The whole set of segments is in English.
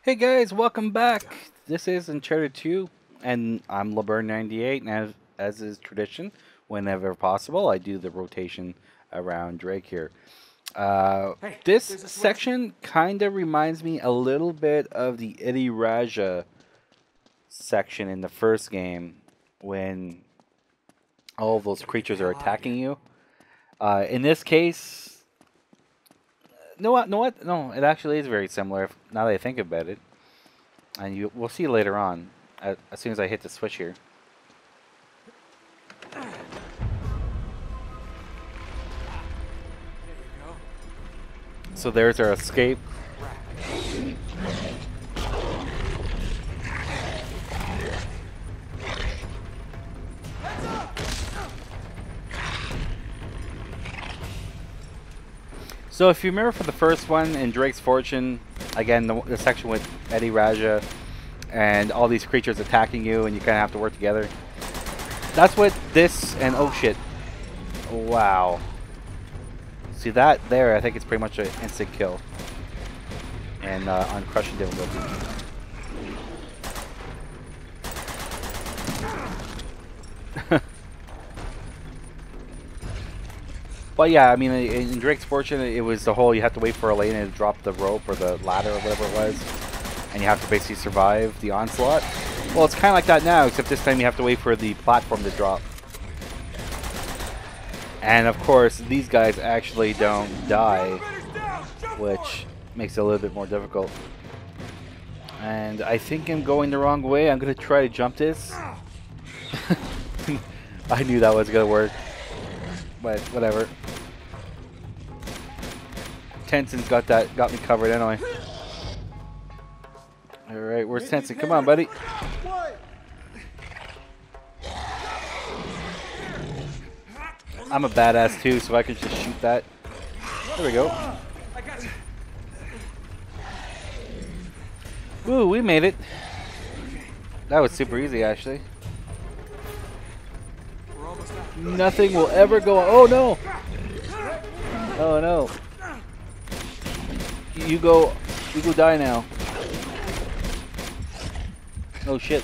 Hey guys, welcome back. This is Uncharted 2, and I'm LeBurn98, and as is tradition, whenever possible, I do the rotation around Drake here. This section kind of reminds me a little bit of the Eddie Raja section in the first game, when all of those creatures are attacking you. In this case, no, it actually is very similar. Now that I think about it, and we'll see later on, as soon as I hit the switch here. So there's our escape. So if you remember from the first one in Drake's Fortune, again, the section with Eddie Raja and all these creatures attacking you and you kind of have to work together. That's what this and oh shit. Wow. See that there, I think it's pretty much an instant kill. And on crushing difficulty. But yeah, I mean, in Drake's Fortune, it was the whole you have to wait for Elena to drop the rope or the ladder or whatever it was, and you have to basically survive the onslaught. Well, it's kind of like that now, except this time you have to wait for the platform to drop. And of course, these guys actually don't die, which makes it a little bit more difficult. And I think I'm going the wrong way. I'm going to try to jump this. I knew that was going to work, but whatever. Tenson's got me covered anyway. Alright, where's Tenson? Come on, buddy. I'm a badass too, so I can just shoot that. There we go. Woo, we made it. That was super easy, actually. Nothing will ever go. Oh no! Oh no! You go die now. Oh shit!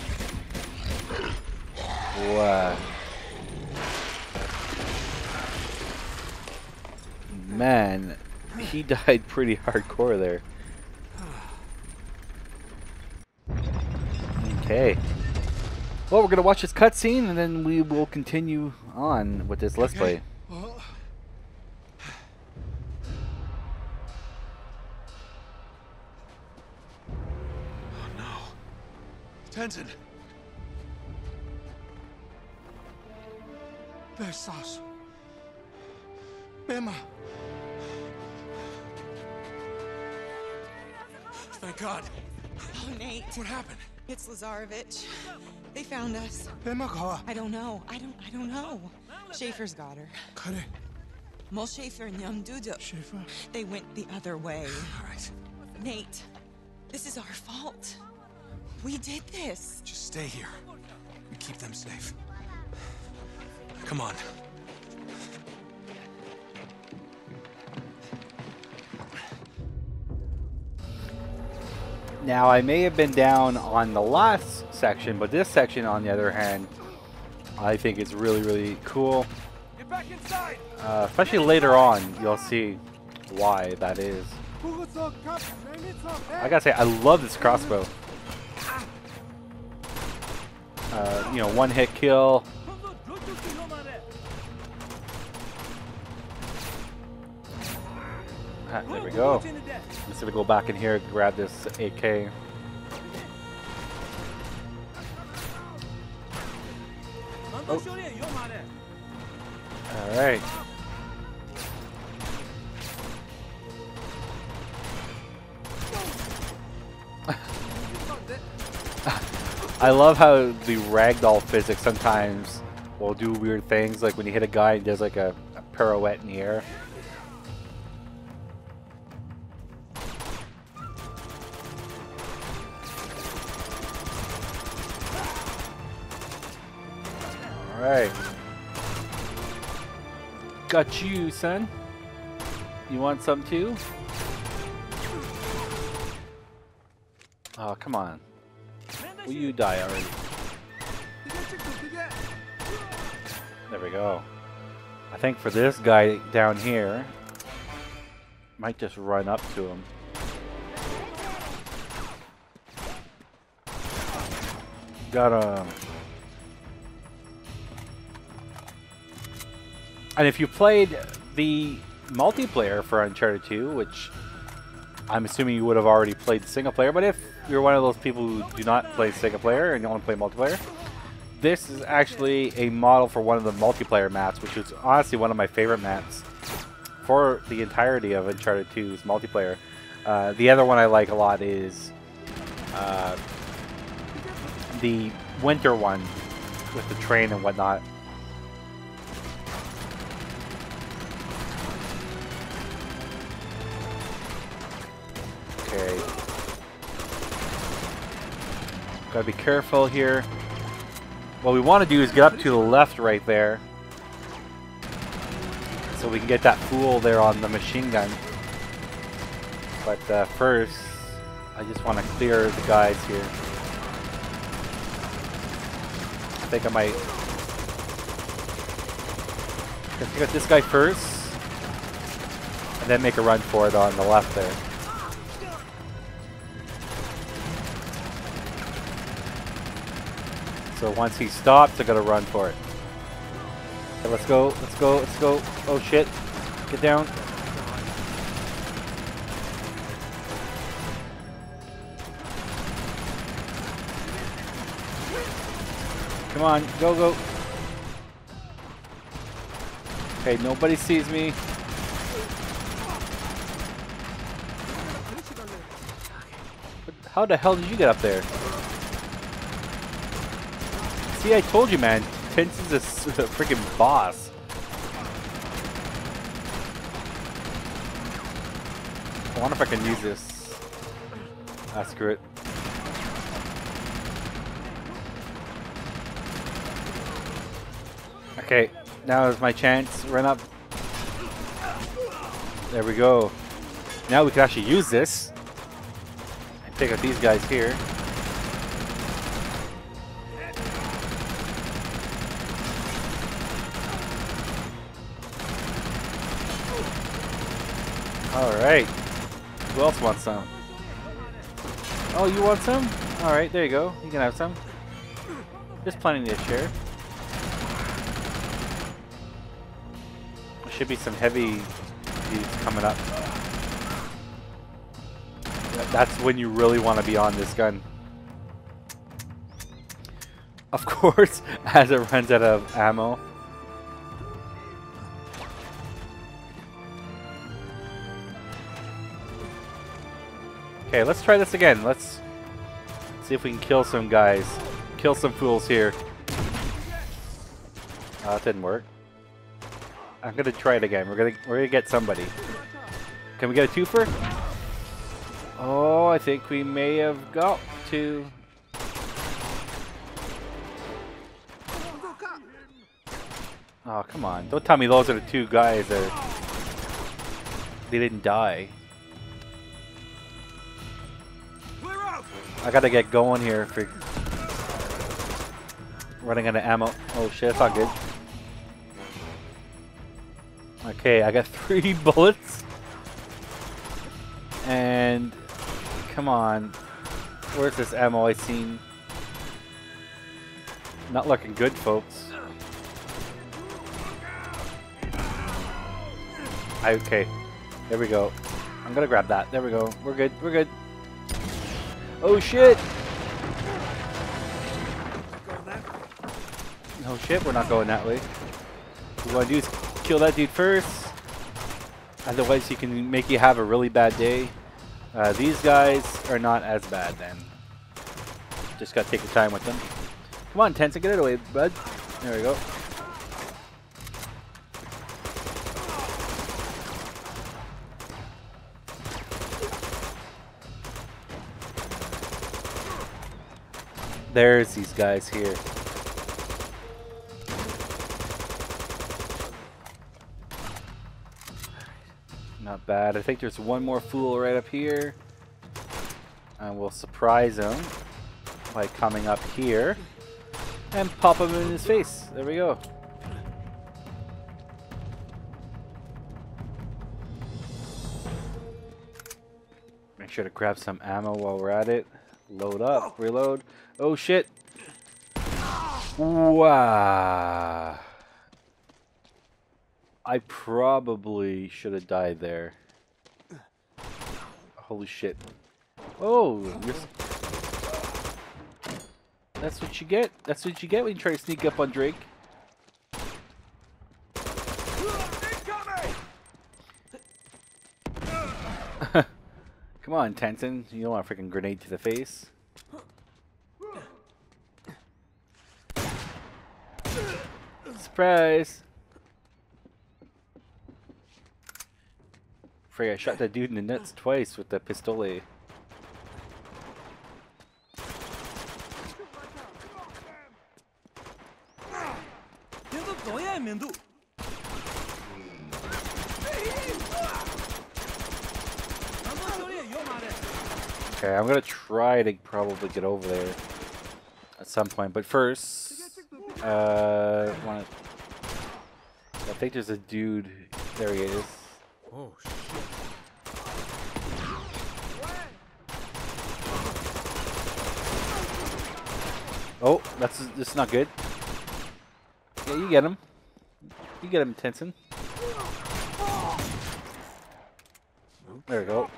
Wow. Man, he died pretty hardcore there. Okay. Well, we're gonna watch this cutscene and then we will continue on with this Let's Play. Oh no. Tenson! Versace. Bema. Thank God. Oh, Nate. What happened? It's Lazarevich. They found us. Bema kawa. I don't know. I don't know. Schaefer's got her. Kare. Mol Schaefer and Young Duda. Schaefer. They went the other way. All right. Nate, this is our fault. We did this. Just stay here. We keep them safe. Come on. Now, I may have been down on the last section, but this section, on the other hand, I think is really, really cool. Get back inside. Especially later on, you'll see why that is. I gotta say, I love this crossbow. You know, one-hit kill. Ah, there we go. I'm just gonna go back in here and grab this AK. Oh. Alright. I love how the ragdoll physics sometimes will do weird things, like when you hit a guy and does like a pirouette in the air. Alright. Got you, son. You want some too? Oh, come on. Will you die already? There we go. I think for this guy down here, might just run up to him. Got him. And if you played the multiplayer for Uncharted 2, which I'm assuming you would have already played the single player, but if you're one of those people who do not play single player and you want to play multiplayer, this is actually a model for one of the multiplayer maps, which is honestly one of my favorite maps for the entirety of Uncharted 2's multiplayer. The other one I like a lot is the winter one with the train and whatnot. Okay. Gotta be careful here. What we want to do is get up to the left right there, so we can get that fool there on the machine gun. But first, I just want to clear the guys here. I think I might get this guy first, and then make a run for it on the left there. So once he stops, I gotta run for it. Okay, let's go, let's go, let's go. Oh shit. Get down. Come on, go, go. Okay, nobody sees me. How the hell did you get up there? See, I told you, man. Tenson's a freaking boss. I wonder if I can use this. Ah, screw it. Okay, now is my chance. Run up. There we go. Now we can actually use this and take out these guys here. Alright. Who else wants some? Oh, you want some? Alright, there you go. You can have some. There's plenty to share. There should be some heavy dudes coming up. That's when you really want to be on this gun. Of course, as it runs out of ammo. Okay, let's try this again. Let's see if we can kill some guys. Kill some fools here. That didn't work. I'm gonna try it again. We're gonna get somebody. Can we get a twofer? Oh, I think we may have got to. Oh, come on. Don't tell me those are the two guys that they didn't die. I gotta get going here for running out of ammo. Oh shit, that's not good. Okay, I got 3 bullets. And come on. Where's this ammo I seen? Not looking good, folks. Okay, there we go. I'm gonna grab that. There we go. We're good. We're good. Oh shit! Oh shit, we're not going that way. What we want to do is kill that dude first. Otherwise he can make you have a really bad day. These guys are not as bad then. Just gotta take your time with them. Come on, Tensa, get it away, bud. There we go. There's these guys here. Not bad. I think there's one more fool right up here. And we'll surprise him by coming up here and pop him in his face. There we go. Make sure to grab some ammo while we're at it. Load up, reload. Oh shit. Wow. I probably should have died there. Holy shit. Oh, that's what you get. That's what you get when you try to sneak up on Drake. Come on, Tenson. You don't want a freaking grenade to the face. Surprise! Frig, I shot that dude in the nuts twice with the pistole. Okay, I'm gonna try to probably get over there at some point, but first, I think there's a dude. There he is. Oh shit. Oh, this is not good. Yeah, you get him. You get him, Tenson. There we go.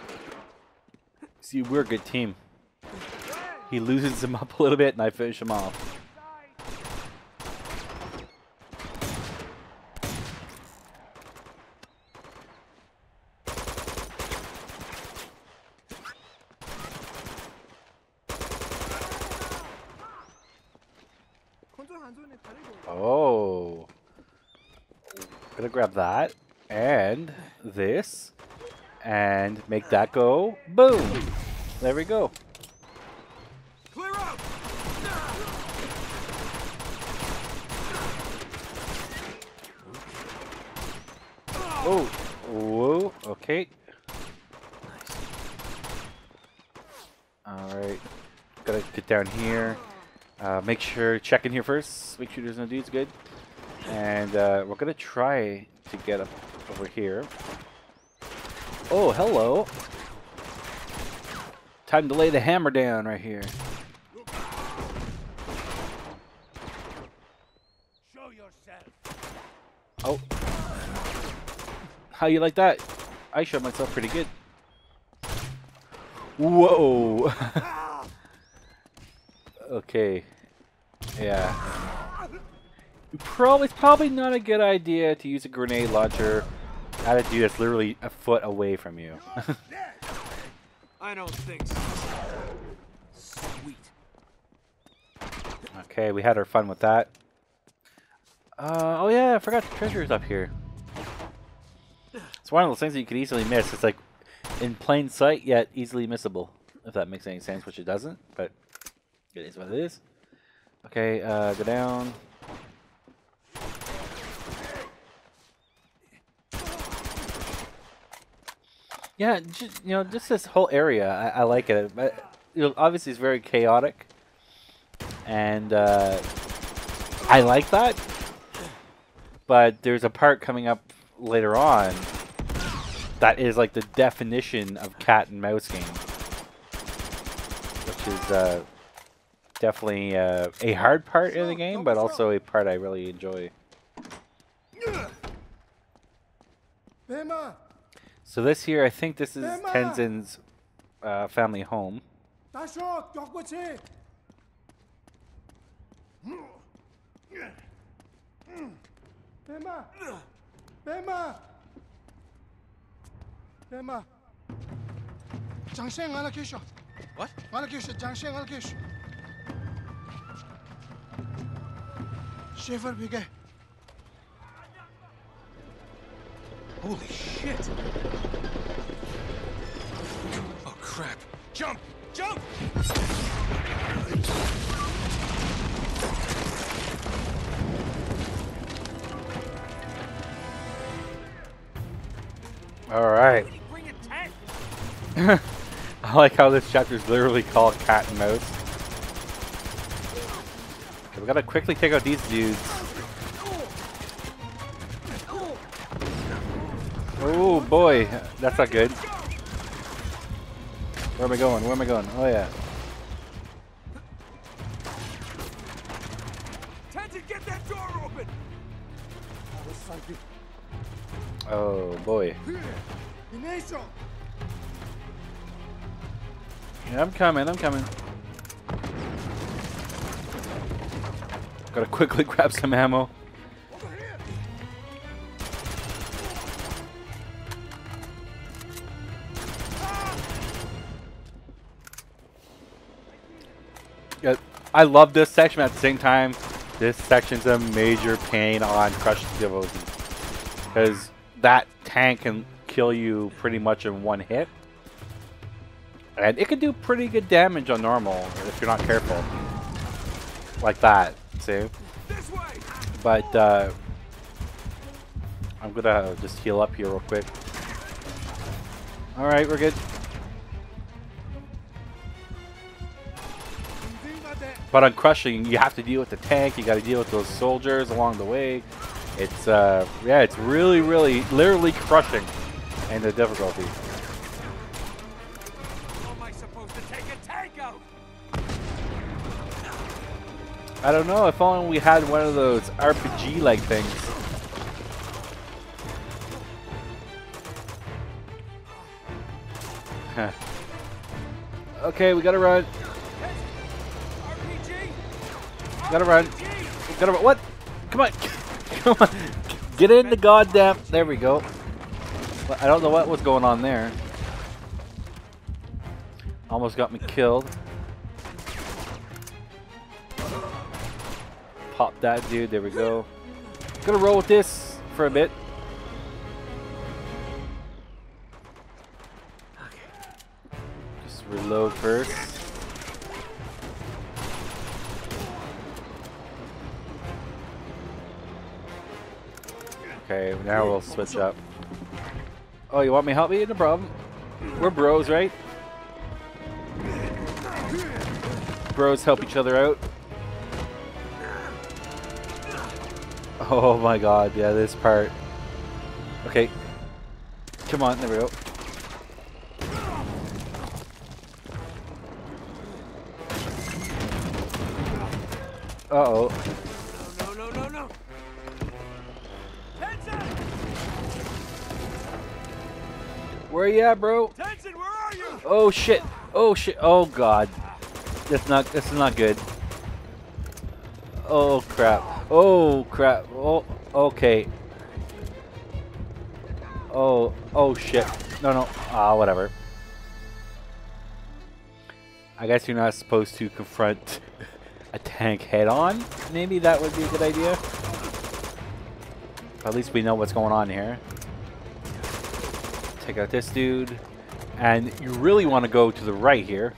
See, we're a good team. He loosens him up a little bit, and I finish him off. Oh. Gonna grab that, and this, and make that go. Boom! There we go. Clear out. Oh, whoa, okay. Alright, gotta get down here. Make sure, check in here first. Make sure there's no dudes, good. And we're gonna try to get up over here. Oh, hello. Time to lay the hammer down right here. Show yourself. Oh. How you like that? I showed myself pretty good. Whoa. Okay. Yeah. It's probably not a good idea to use a grenade launcher at a dude that's literally a foot away from you. I don't think so. Sweet. Okay, we had our fun with that. Oh yeah, I forgot the treasure's up here. It's one of those things that you could easily miss. It's like in plain sight, yet easily missable. If that makes any sense, which it doesn't, but it is what it is. Okay, go down. Yeah, just this whole area, I like it. But, obviously, it's very chaotic, and I like that. But there's a part coming up later on that is like the definition of cat and mouse game, which is definitely a hard part in the game, but also a part I really enjoy. So this here, I think this is Tenzin's family home. What? Holy shit! Oh crap! Jump! Jump! All right. Bring a tank. I like how this chapter is literally called Cat and Mouse. Okay, we gotta quickly take out these dudes. Oh boy, that's not good. Where am I going? Where am I going? Oh yeah. Tenzin, get that door open! Oh boy. Yeah, I'm coming, I'm coming. Gotta quickly grab some ammo. Yeah, I love this section, but at the same time, this section's a major pain on Crush difficulty. Because that tank can kill you pretty much in one hit. And it can do pretty good damage on normal if you're not careful. Like that, see? This way! But I'm gonna just heal up here real quick. Alright, we're good. But on Crushing, you have to deal with the tank, you gotta deal with those soldiers along the way. It's, yeah, it's really, literally crushing in the difficulty. How am I supposed to take a tank out? I don't know, if only we had one of those RPG-like things. Okay, we gotta run. RPG! Gotta run. Gotta run. What? Come on. Come on. Get in the goddamn. There we go. I don't know what was going on there. Almost got me killed. Pop that dude. There we go. Gonna roll with this for a bit. Just reload first. Okay, now we'll switch up. Oh, you want me to help you? No problem. We're bros, right? Bros help each other out. Oh my god, yeah, this part. Okay. Come on, there we go. Uh-oh. No. Tenzin! Where you at, bro? Tenzin, where are you? Oh shit. Oh shit. Oh god. This is not good. Oh crap. Oh crap. Oh okay. Oh shit. No. Ah, whatever. I guess you're not supposed to confront a tank head on. Maybe that would be a good idea. At least we know what's going on here. Take out this dude. And you really want to go to the right here.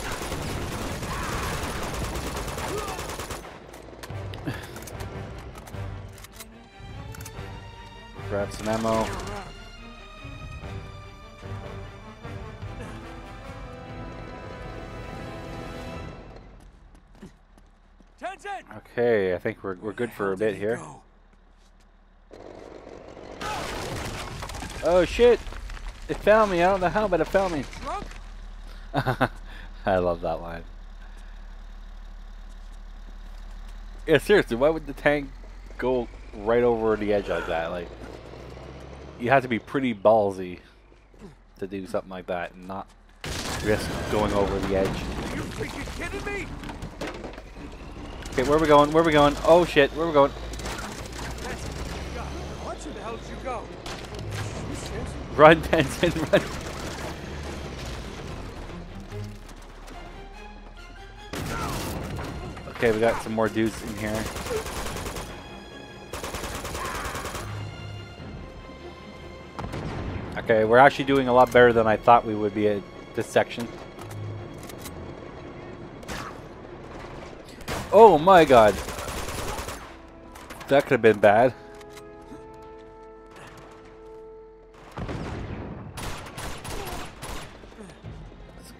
Grab some ammo. Tenzin! Okay, I think we're good for a bit here. Oh shit! It found me. I don't know how, but it found me. Drunk? I love that line. Yeah, seriously, why would the tank go right over the edge like that? Like, you have to be pretty ballsy to do something like that and not risk going over the edge. Are you freaking kidding me? Okay, where are we going? Where are we going? Oh shit, where are we going? Where the hell did you go? Run, Tenzin, run. Okay, we got some more dudes in here. Okay, we're actually doing a lot better than I thought we would be at this section. Oh my god. That could have been bad.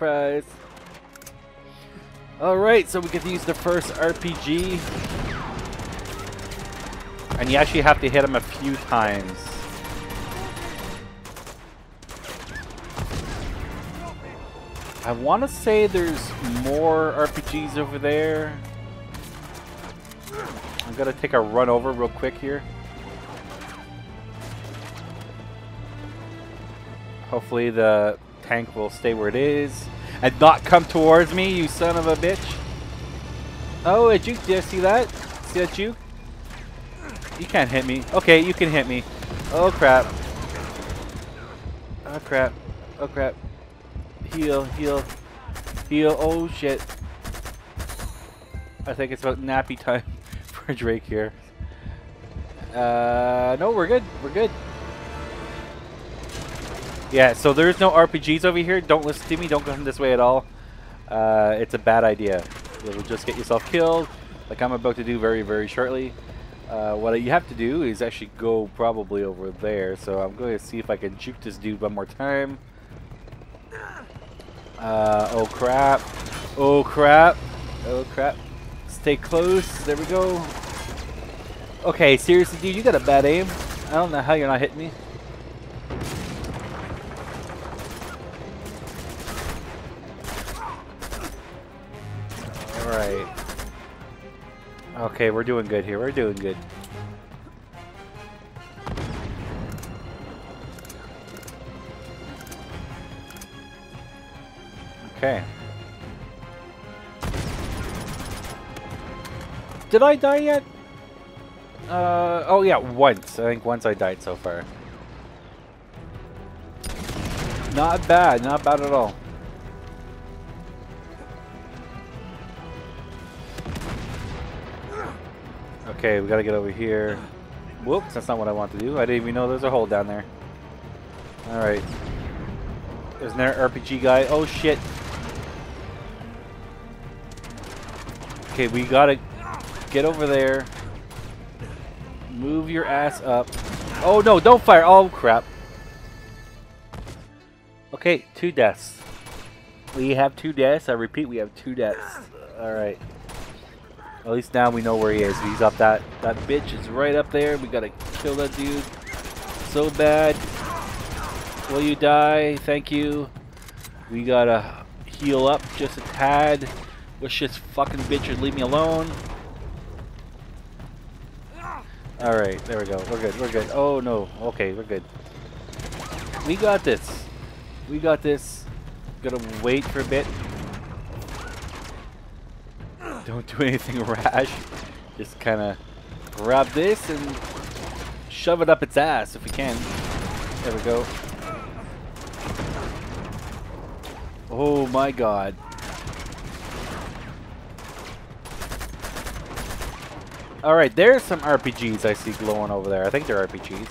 surprise. Alright, so we get to use the first RPG. And you actually have to hit him a few times. I want to say there's more RPGs over there. I'm gonna take a run over real quick here. Hopefully the tank will stay where it is and not come towards me, you son of a bitch. Oh, a juke, did I see that? See that juke? You can't hit me. Okay, you can hit me. Oh crap. Oh crap. Oh crap. Heal, heal, heal. Oh shit. I think it's about nappy time for Drake here. No, we're good. We're good. Yeah, so there's no RPGs over here. Don't listen to me. Don't come this way at all. It's a bad idea. You'll just get yourself killed, like I'm about to do very, very shortly. What you have to do is actually go probably over there. So I'm going to see if I can juke this dude one more time. Oh crap. Oh crap. Oh crap. Stay close. There we go. Okay, seriously, dude, you got a bad aim. I don't know how you're not hitting me. Alright. Okay, we're doing good here. We're doing good. Okay. Did I die yet? Oh yeah, once. I think once I died so far. Not bad, not bad at all. Okay, we gotta get over here. Whoops, that's not what I want to do. I didn't even know there's a hole down there. Alright. There's another RPG guy. Oh shit. Okay, we gotta get over there. Move your ass up. Oh no, don't fire. Oh crap. Okay, 2 deaths. We have 2 deaths. I repeat, we have 2 deaths. Alright. At least now we know where he is. He's up that bitch is right up there. We gotta kill that dude. So bad. Will you die? Thank you. We gotta heal up just a tad. Wish this fucking bitch would leave me alone. Alright, there we go. We're good, we're good. Oh no. Okay, we're good. We got this. We got this. Gotta wait for a bit. Don't do anything rash. Just kind of grab this and shove it up its ass if we can. There we go. Oh my god. Alright, there's some RPGs I see glowing over there. I think they're RPGs.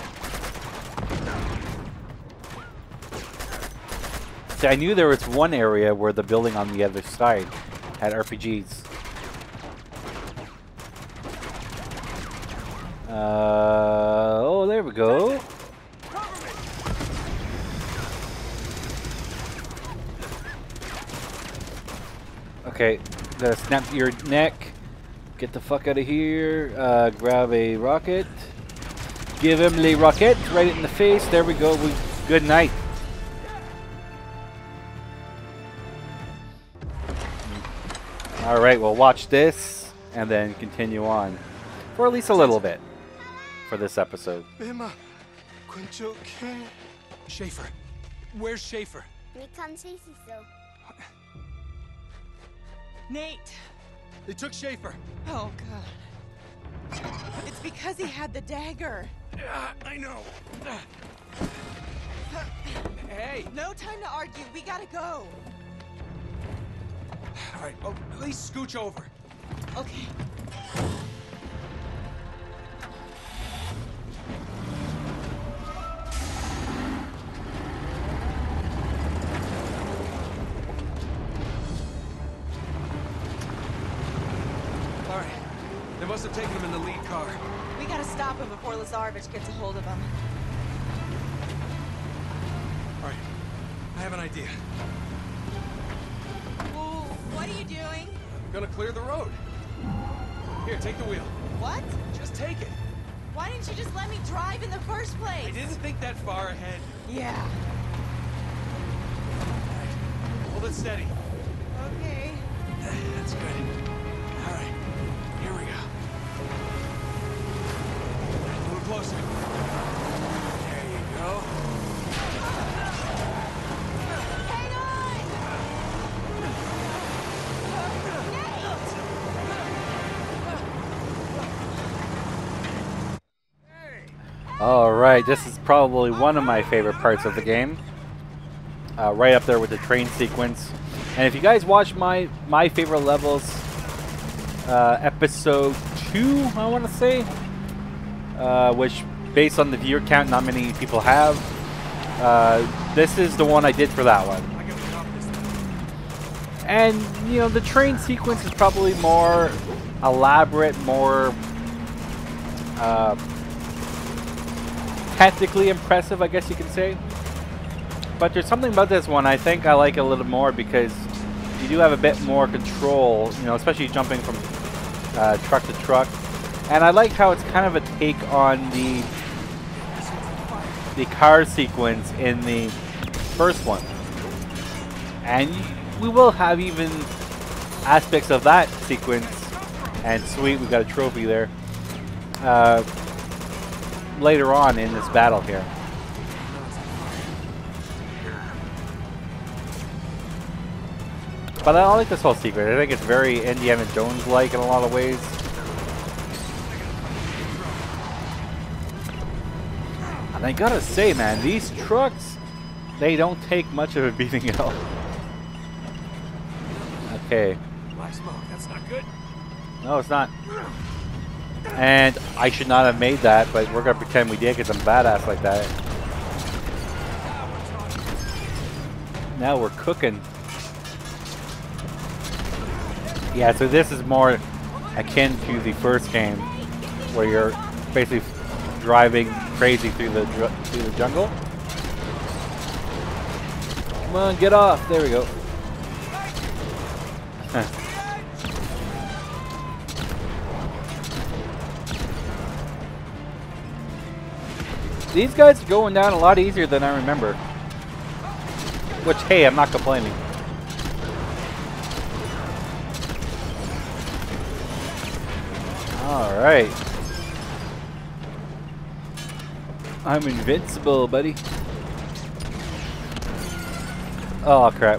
See, I knew there was one area where the building on the other side had RPGs. Oh, there we go. Okay, gotta snap your neck. Get the fuck out of here. Grab a rocket. Give him the rocket right in the face. There we go. Good night. Alright, we'll watch this and then continue on for at least a little bit for this episode. Schaefer. Where's Schaefer? Nate! They took Schaefer. Oh, God. It's because he had the dagger. I know. Hey! No time to argue. We gotta go. All right, oh, at least scooch over. Okay. All right, they must have taken him in the lead car. We gotta stop him before Lazarevich gets a hold of him. All right, I have an idea. gonna clear the road. Here, take the wheel. What? Just take it. Why didn't you just let me drive in the first place? I didn't think that far ahead. Yeah. Hold it steady. Okay. That's good. All right, here we go. A little closer. There you go. Hang on! All right, this is probably one of my favorite parts of the game. Right up there with the train sequence. And if you guys watch my favorite levels, episode 2, I want to say, which based on the viewer count, not many people have. This is the one I did for that one. And you know, the train sequence is probably more elaborate, more technically impressive, I guess you could say. But there's something about this one I think I like a little more because you do have a bit more control, you know, especially jumping from truck to truck. And I like how it's kind of a take on the car sequence in the first one. And we will have even aspects of that sequence. And sweet, we got a trophy there. Later on in this battle here. But I like this whole secret. I think it's very Indiana Jones-like in a lot of ways. And I gotta say, man, these trucks, they don't take much of a beating at all. Okay. Black smoke, that's not good. No, it's not. And I should not have made that, but we're gonna pretend we did because I'm badass like that. Now we're cooking. Yeah, so this is more akin to the first game, where you're basically driving crazy through the jungle. Come on, get off! There we go. These guys are going down a lot easier than I remember. Which, hey, I'm not complaining. Alright. I'm invincible, buddy. Oh, crap.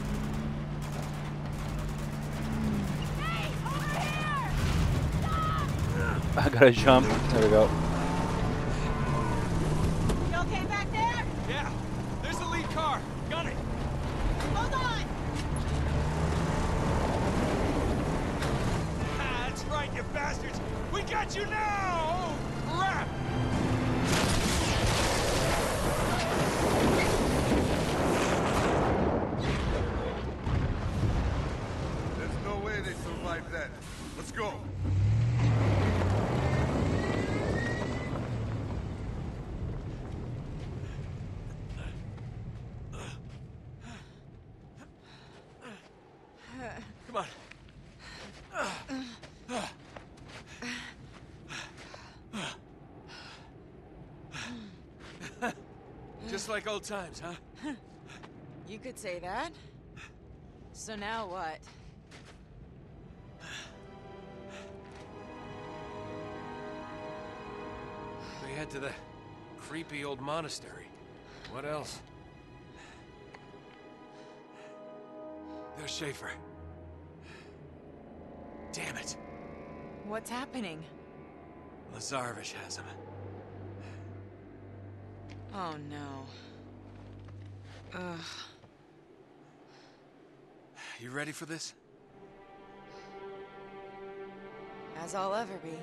I gotta jump. There we go. You okay back there? Yeah, there's the lead car. Gun it. Hold on! Ah, that's right, you bastards. We got you now! Oh, crap! There's no way they survived that. Let's go. Come on. Just like old times, huh? You could say that. So now what? We head to the creepy old monastery. What else? There's Schaefer. Damn it. What's happening? Lazarevich has him. Oh no. Ugh. You ready for this? As I'll ever be.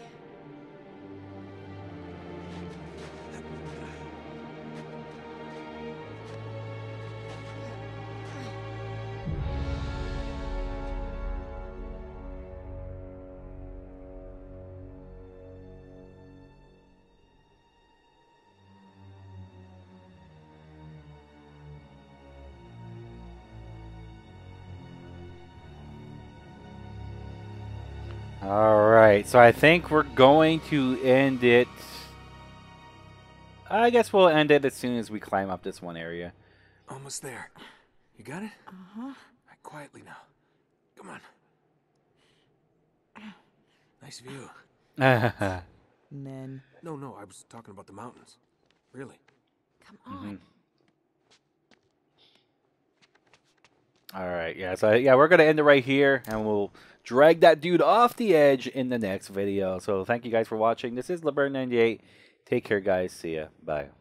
All right, so I think we're going to end it. I guess we'll end it as soon as we climb up this one area. Almost there. You got it? Uh-huh. Right, quietly now. Come on. Nice view. Men. No, I was talking about the mountains. Really. Come on. All right, yeah, so yeah, we're gonna end it right here, and we'll drag that dude off the edge in the next video. So thank you guys for watching. This is LeBurn98. Take care, guys. See ya. Bye.